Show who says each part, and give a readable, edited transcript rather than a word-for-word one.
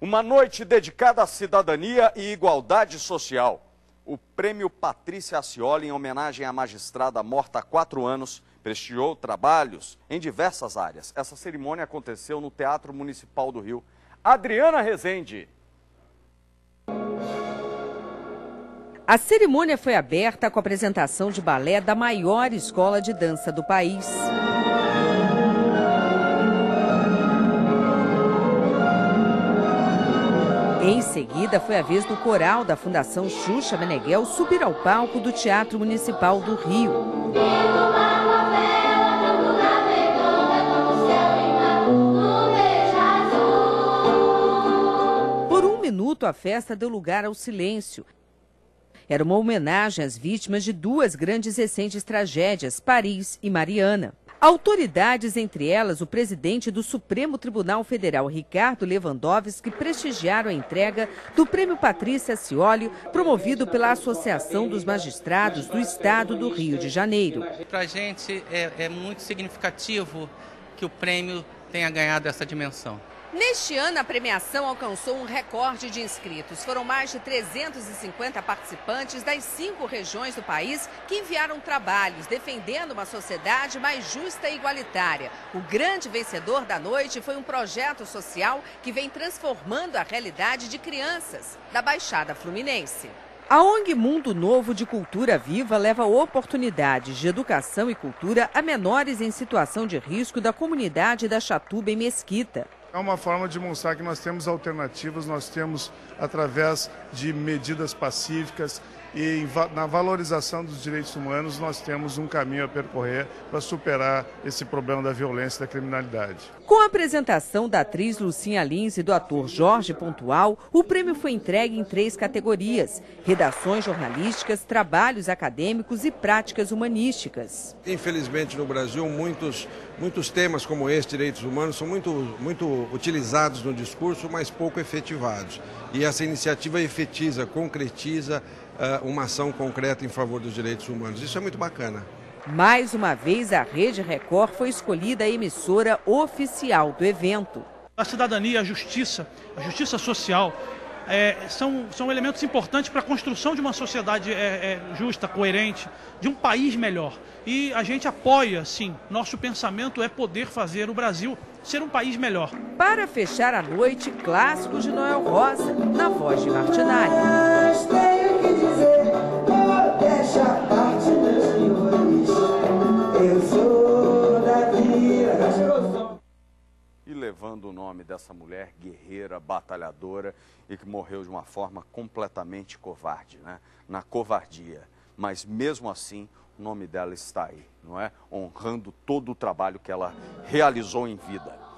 Speaker 1: Uma noite dedicada à cidadania e igualdade social. O Prêmio Patrícia Acioli, em homenagem à magistrada morta há 4 anos, prestigiou trabalhos em diversas áreas. Essa cerimônia aconteceu no Teatro Municipal do Rio. Adriana Rezende.
Speaker 2: A cerimônia foi aberta com a apresentação de balé da maior escola de dança do país. Em seguida, foi a vez do coral da Fundação Xuxa Meneghel subir ao palco do Teatro Municipal do Rio. Por um minuto, a festa deu lugar ao silêncio. Era uma homenagem às vítimas de 2 grandes recentes tragédias, Paris e Mariana. Autoridades, entre elas o presidente do Supremo Tribunal Federal, Ricardo Lewandowski, prestigiaram a entrega do Prêmio Patrícia Acioli, promovido pela Associação dos Magistrados do Estado do Rio de Janeiro.
Speaker 3: Para a gente é muito significativo que o prêmio tenha ganhado essa dimensão.
Speaker 2: Neste ano, a premiação alcançou um recorde de inscritos. Foram mais de 350 participantes das 5 regiões do país que enviaram trabalhos defendendo uma sociedade mais justa e igualitária. O grande vencedor da noite foi um projeto social que vem transformando a realidade de crianças da Baixada Fluminense. A ONG Mundo Novo de Cultura Viva leva oportunidades de educação e cultura a menores em situação de risco da comunidade da Chatuba, em Mesquita.
Speaker 4: É uma forma de mostrar que nós temos alternativas, nós temos, através de medidas pacíficas e na valorização dos direitos humanos, nós temos um caminho a percorrer para superar esse problema da violência e da criminalidade.
Speaker 2: Com a apresentação da atriz Lucinha Lins e do ator Jorge Pontual, o prêmio foi entregue em 3 categorias: redações jornalísticas, trabalhos acadêmicos e práticas humanísticas.
Speaker 5: Infelizmente, no Brasil, muitos temas como esse, direitos humanos, são muito utilizados no discurso, mas pouco efetivados. E essa iniciativa efetiza, concretiza uma ação concreta em favor dos direitos humanos. Isso é muito bacana.
Speaker 2: Mais uma vez, a Rede Record foi escolhida a emissora oficial do evento.
Speaker 6: A cidadania, a justiça social são elementos importantes para a construção de uma sociedade justa, coerente, de um país melhor. E a gente apoia, sim, nosso pensamento é poder fazer o Brasil ser um país melhor.
Speaker 2: Para fechar a noite, clássicos de Noel Rosa, na voz de Martinalli.
Speaker 1: E levando o nome dessa mulher guerreira, batalhadora e que morreu de uma forma completamente covarde, né? Na covardia. Mas mesmo assim, o nome dela está aí, não é? Honrando todo o trabalho que ela realizou em vida.